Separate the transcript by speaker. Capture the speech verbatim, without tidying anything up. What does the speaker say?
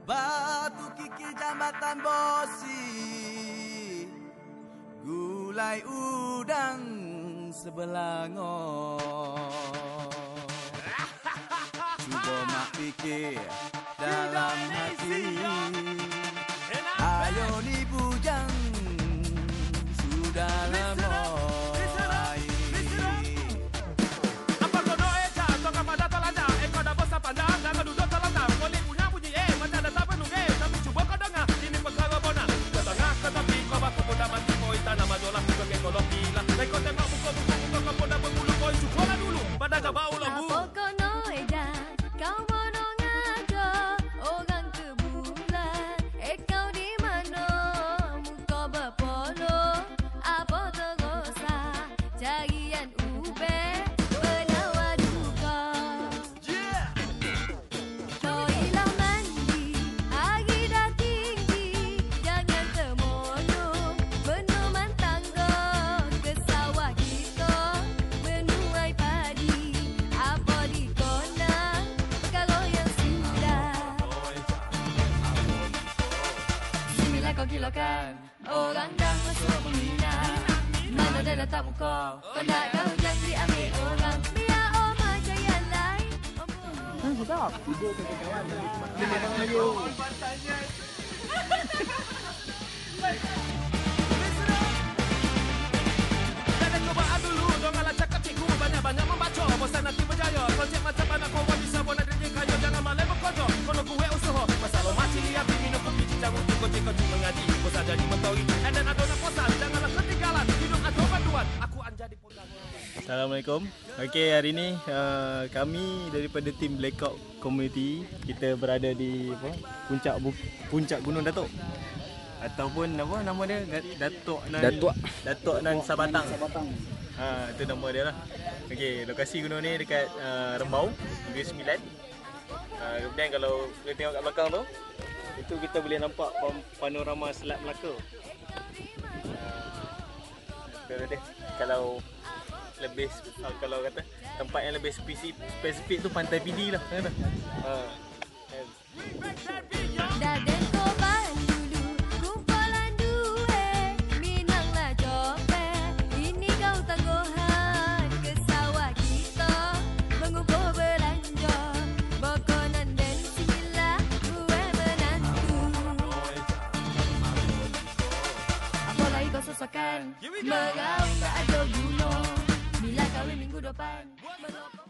Speaker 1: Batu Kiki Jambatan Bosi, gulai udang Sebelangor. Cuba mak fikir dalam hati, ayo ni bujang sudah lama.
Speaker 2: Apa kau doa eja, atau kau pada tolanda? Ekor dah besar pandang, dan kau duduk tolanda. Boleh punya bunyi eh, macam ada tak penuh eh. Tapi cuba kau dengar, ini perkara bona. Kau tengah, kau tapi kau baku pun dah mati. Kau hitam nama jolah, kau kekau lokila. Dan kau tengok muka-muka, muka kau pun dah berbulu. Kau cukup lah dulu, pada kau bau lah bu.
Speaker 3: Apa kau doa eja, kau bodoh ngaco. Orang ke bulan, eh kau di mana? Muka berpolo, apa tergosa? Carian ubek, penawar duka. Toilah mandi, hari dah tinggi. Jangan termonong, menuman tangga. Ke sawah kita, menuai padi. Apa di kona, kalau yang sudah. Sinilah kau kilokan, orang dah masuk berminat. Mana dah letak muka, kau nak kau jangan diambil orang. Biar orang jaya lain.
Speaker 2: Jangan cuba dulu, janganlah cakap cikgu. Banyak-banyak membaca, bosan nanti berjaya. Konsep macam mana kau buat bisa buat diri kaya. Jangan malah berkotor, kau nak kuih usaha. Masalah macam ni, api minum kopi cincang untuk kocik-kocik mengaji. Bosan jadi mentori, and then ada nak kosan. Janganlah ketinggalan, hidup atau bantuan. Aku akan jadi pundak.
Speaker 4: Assalamualaikum. Okey, hari ni uh, kami daripada tim Blackout Community, kita berada di apa? Puncak bu- Puncak Gunung Datuk. Ataupun apa nama dia? Datuk Nan
Speaker 5: Datuk.
Speaker 4: Datuk Nan Sabatang. Ha, itu nama dia lah. Okey, lokasi gunung ni dekat uh, Rembau, Negeri Sembilan. Uh, kemudian kalau kita tengok kat belakang tu, itu kita boleh nampak pam- panorama Selat Melaka. Uh, dia kalau lebih uh, kalau kata tempat yang lebih spesifik, spesifik tu Pantai Pidi lah kan. Ha. Uh,